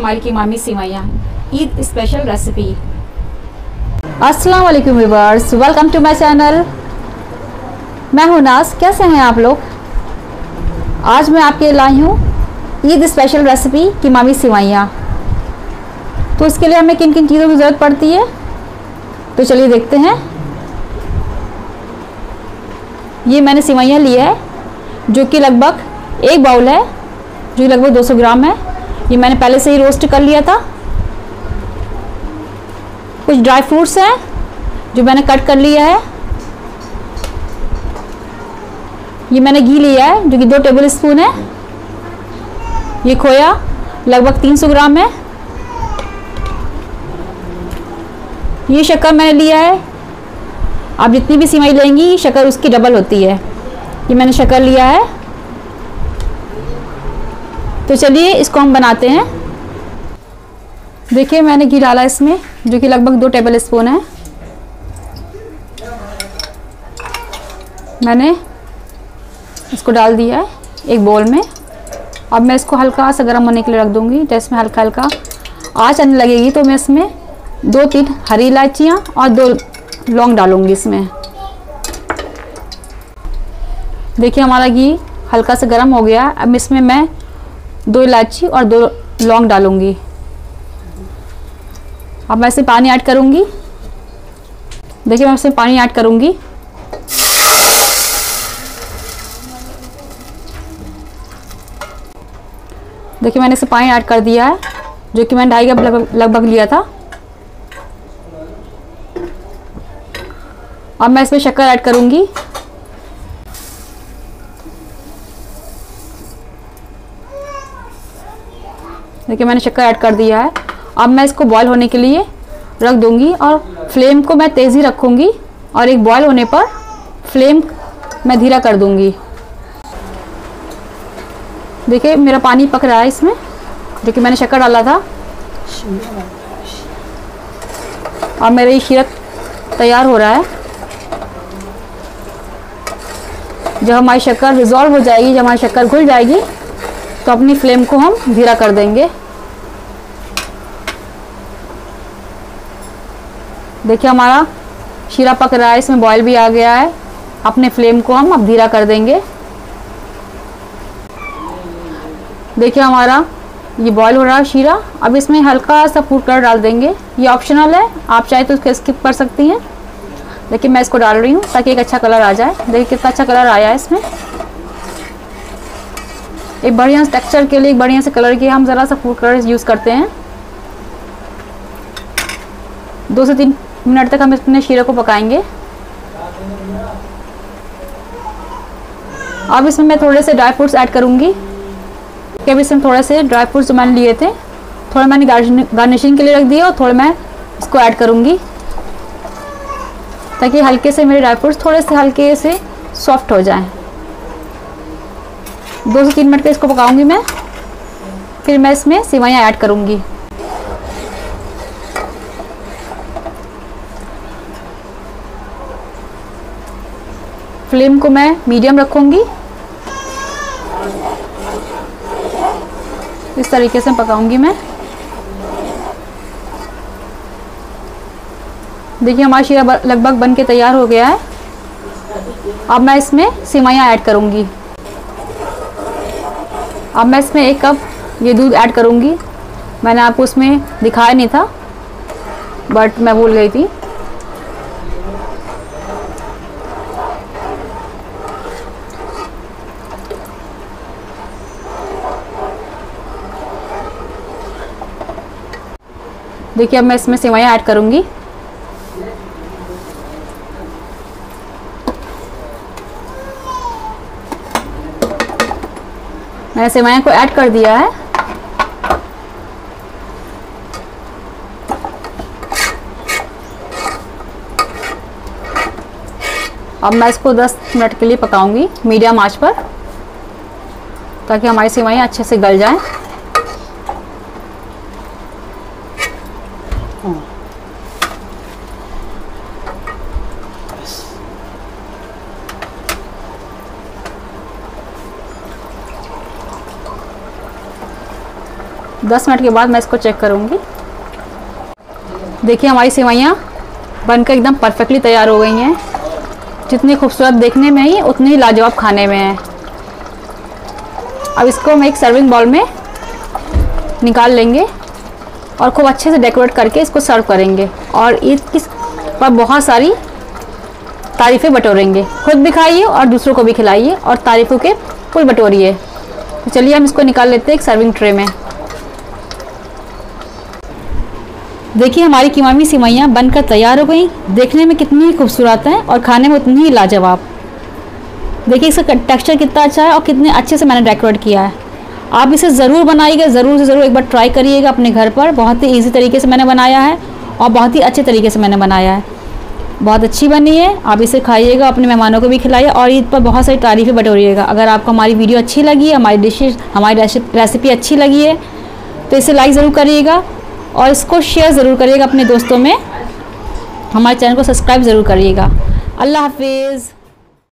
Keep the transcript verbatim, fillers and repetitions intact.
हमारी कीमामी सेवइयाँ, ईद स्पेशल रेसिपी। अस्सलाम वालेकुम viewers, welcome to my channel. मैं हूं नाज। कैसे हैं आप लोग? आज मैं आपके लिए लाई हूँ ईद स्पेशल रेसिपी कीमामी सेवइयाँ। तो इसके लिए हमें किन किन चीज़ों की ज़रूरत पड़ती है, तो चलिए देखते हैं। ये मैंने सेवइयाँ लिया है जो कि लगभग एक बाउल है, जो कि लगभग दो सौ ग्राम है। ये मैंने पहले से ही रोस्ट कर लिया था। कुछ ड्राई फ्रूट्स हैं जो मैंने कट कर लिया है। ये मैंने घी लिया है जो कि दो टेबल स्पून है। ये खोया लगभग तीन सौ ग्राम है। ये शक्कर मैंने लिया है। आप जितनी भी सेवई लेंगी शक्कर उसकी डबल होती है। ये मैंने शक्कर लिया है। तो चलिए इसको हम बनाते हैं। देखिए मैंने घी डाला इसमें जो कि लगभग दो टेबल स्पून है। मैंने इसको डाल दिया है एक बोल में। अब मैं इसको हल्का सा गर्म होने के लिए रख दूंगी। जैसे इसमें हल्का हल्का आँच आने लगेगी तो मैं इसमें दो तीन हरी इलायचियाँ और दो लौंग डालूंगी इसमें। देखिए हमारा घी हल्का सा गर्म हो गया। अब इसमें मैं दो इलायची और दो लौंग डालूंगी। अब मैं इसमें पानी ऐड करूंगी। देखिए मैं इसमें पानी ऐड करूंगी। देखिए मैंने इसमें पानी ऐड कर दिया है जो कि मैंने ढाई कप लगभग लगभग लिया था। अब मैं इसमें शक्कर ऐड करूंगी। देखिए मैंने शक्कर ऐड कर दिया है। अब मैं इसको बॉईल होने के लिए रख दूंगी और फ्लेम को मैं तेज़ ही रखूंगी और एक बॉईल होने पर फ्लेम मैं धीरा कर दूंगी। देखिए मेरा पानी पक रहा है इसमें जो कि मैंने शक्कर डाला था। और मेरा ये शीरा तैयार हो रहा है। जब हमारी शक्कर रिजॉल्व हो जाएगी, जब हमारी शक्कर घुल जाएगी तो अपनी फ्लेम को हम धीरा कर देंगे। देखिए हमारा शीरा पक रहा है, इसमें बॉयल भी आ गया है। अपने फ्लेम को हम अब धीरा कर देंगे। देखिए हमारा ये बॉयल हो रहा है शीरा। अब इसमें हल्का सा फूड कलर डाल देंगे। ये ऑप्शनल है, आप चाहे तो इसको स्किप कर सकती हैं। देखिए मैं इसको डाल रही हूँ ताकि एक अच्छा कलर आ जाए। देखिए कितना अच्छा कलर आया है इसमें। एक बढ़िया टेक्सचर के लिए, एक बढ़िया से कलर के हम ज़रा सा फूड कलर यूज़ करते हैं। दो से तीन मिनट तक हम इसमें शीरे को पकाएंगे। अब इसमें मैं थोड़े से ड्राई फ्रूट्स ऐड करूँगी। कि अभी इसमें थोड़े से ड्राई फ्रूट्स जो मैंने लिए थे, थोड़ा मैंने गार्निशिंग के लिए रख दिया और थोड़े मैं इसको ऐड करूँगी ताकि हल्के से मेरे ड्राई फ्रूट्स थोड़े से हल्के से सॉफ्ट हो जाएं। दो से तीन मिनट के इसको पकाऊंगी मैं। फिर मैं इसमें सेवइयाँ ऐड करूँगी। फ्लेम को मैं मीडियम रखूँगी। इस तरीके से पकाऊंगी मैं। देखिए हमारा शीरा लगभग बन के तैयार हो गया है। अब मैं इसमें सेवइयाँ ऐड करूँगी। अब मैं इसमें एक कप ये दूध ऐड करूँगी। मैंने आपको उसमें दिखाया नहीं था बट मैं भूल गई थी। देखिए अब मैं इसमें सेवइयाँ ऐड करूँगी। मैंने सेवइयाँ को ऐड कर दिया है। अब मैं इसको दस मिनट के लिए पकाऊंगी मीडियम आंच पर ताकि हमारी सेवइयाँ अच्छे से गल जाएं। दस मिनट के बाद मैं इसको चेक करूँगी। देखिए हमारी सेवइयाँ बनकर एकदम परफेक्टली तैयार हो गई हैं। जितनी खूबसूरत देखने में ही उतनी ही लाजवाब खाने में है। अब इसको हम एक सर्विंग बाउल में निकाल लेंगे और खूब अच्छे से डेकोरेट करके इसको सर्व करेंगे और ईद की पर बहुत सारी तारीफ़ें बटोरेंगे। खुद भी खाइए और दूसरों को भी खिलाइए और तारीफ़ों के फुल बटोरिए। तो चलिए हम इसको निकाल लेते हैं एक सर्विंग ट्रे में। देखिए हमारी कीमामी सेवइयाँ बनकर तैयार हो गई। देखने में कितनी ही खूबसूरत हैं और खाने में उतनी ही लाजवाब। देखिए इसका टेक्सचर कितना अच्छा है और कितने अच्छे से मैंने डेकोरेट किया है। आप इसे ज़रूर बनाइएगा, ज़रूर से ज़रूर एक बार ट्राई करिएगा अपने घर पर। बहुत ही इजी तरीके से मैंने बनाया है और बहुत ही अच्छे तरीके से मैंने बनाया है। बहुत अच्छी बनी है। आप इसे खाइएगा, अपने मेहमानों को भी खिलाइए और ईद पर बहुत सारी तारीफ़ें बटोरिएगा। अगर आपको हमारी वीडियो अच्छी लगी है, हमारी डिशेज हमारी रेसिपी अच्छी लगी है तो इसे लाइक ज़रूर करिएगा और इसको शेयर ज़रूर करिएगा अपने दोस्तों में। हमारे चैनल को सब्सक्राइब ज़रूर करिएगा। अल्लाह हाफिज़।